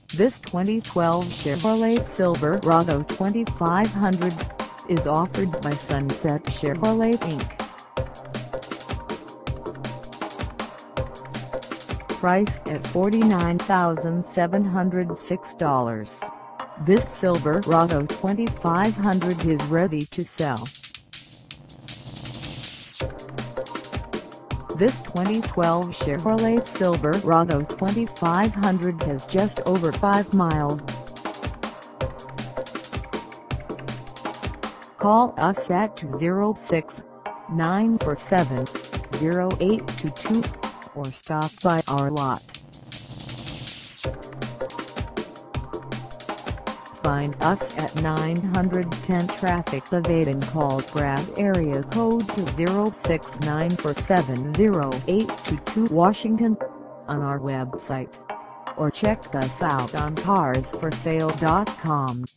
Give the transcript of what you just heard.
This 2012 Chevrolet Silverado 2500 is offered by Sunset Chevrolet Inc. Price at $49,706. This Silverado 2500 is ready to sell. This 2012 Chevrolet Silverado 2500 has just over 5 miles. Call us at 206-947-0822 or stop by our lot. Find us at 910 Traffic Ave and call Brad area code 206-947-0822 Washington on our website, or check us out on carsforsale.com.